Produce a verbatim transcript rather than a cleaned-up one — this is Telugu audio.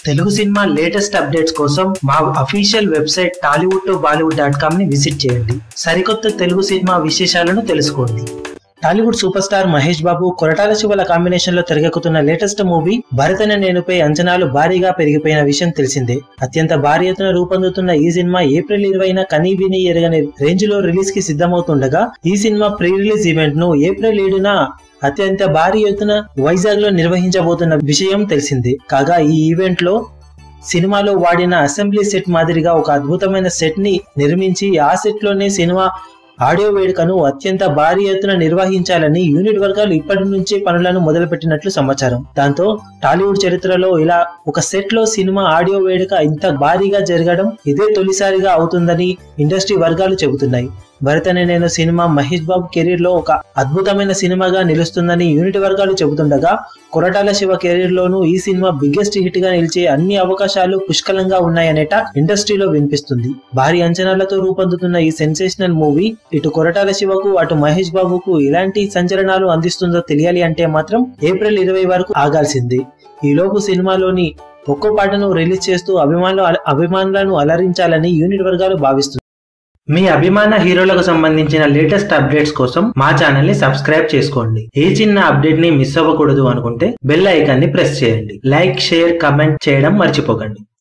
తెలుగు సినిమా లేటెస్ట్ అప్డేట్స్ కోసం మా official website Tollywood to Bollywood dot com ని విజిట్ చేయండి. సరికొత్త తెలుగు సినిమా విశేషాలను తెలుసుకోండి. Tollywood super star Mahesh Babu Koratala శివల కాంబినేషన్ లో తెరకెక్కుతున్న లేటెస్ట్ మూవీ భరత్ అనే నేనుపై అంచనాలు భారీగా పెరిగిపోయిన విషయం తెలిసిందే. అత్యంత భారీ ఎత్తున రూపొందుతున్న ఈ సినిమా ఏప్రిల్ ఇరవైన కనీవిని ఎరగని రేంజ్ లో రిలీజ్ కి సిద్ధమవుతుండగా ఈ సినిమా ప్రీ రిలీజ్ ఈవెంట్ ను ఏప్రిల్ ఏడున అత్యంత భారీ ఎత్తున వైజాగ్ లో నిర్వహించబోతున్న విషయం తెలిసిందే. కాగా ఈ ఈవెంట్ లో సినిమాలో వాడిన అసెంబ్లీ సెట్ మాదిరిగా ఒక అద్భుతమైన సెట్ ని నిర్మించి ఆ సెట్ లోనే సినిమా ఆడియో వేడుకను అత్యంత భారీ ఎత్తున నిర్వహించాలని యూనిట్ వర్గాలు ఇప్పటి నుంచే పనులను మొదలుపెట్టినట్లు సమాచారం. దాంతో టాలీవుడ్ చరిత్రలో ఇలా ఒక సెట్ లో సినిమా ఆడియో వేడుక ఇంత భారీగా జరగడం ఇదే తొలిసారిగా అవుతుందని ఇండస్ట్రీ వర్గాలు చెబుతున్నాయి. భరత్ అనే నేను సినిమా మహేష్ బాబు కెరీర్ లో ఒక అద్భుతమైన సినిమాగా నిలుస్తుందని యూనిట్ వర్గాలు చెబుతుండగా కొరటాల శివ కెరీర్ లోనూ ఈ సినిమా బిగ్గెస్ట్ హిట్ గా నిలిచే అన్ని అవకాశాలు పుష్కలంగా ఉన్నాయనేట ఇండస్ట్రీలో వినిపిస్తుంది. భారీ అంచనాలతో రూపొందుతున్న ఈ సెన్సేషనల్ మూవీ ఇటు కొరటాల శివకు అటు మహేష్ బాబుకు ఎలాంటి సంచలనాలు అందిస్తుందో తెలియాలి అంటే మాత్రం ఏప్రిల్ ఇరవై వరకు ఆగాల్సిందే. ఈలోపు సినిమాలోని ఒక్కో పాటను రిలీజ్ చేస్తూ అభిమానులు అభిమానులను అలరించాలని యూనిట్ వర్గాలు భావిస్తుంది. మీ అభిమాన హీరోలకు సంబంధించిన లేటెస్ట్ అప్డేట్స్ కోసం మా ఛానల్ ని సబ్స్క్రైబ్ చేసుకోండి. ఏ చిన్న అప్డేట్ ని మిస్ అవ్వకూడదు అనుకుంటే బెల్ ఐకాన్ ని ప్రెస్ చేయండి. లైక్, షేర్, కమెంట్ చేయడం మర్చిపోకండి.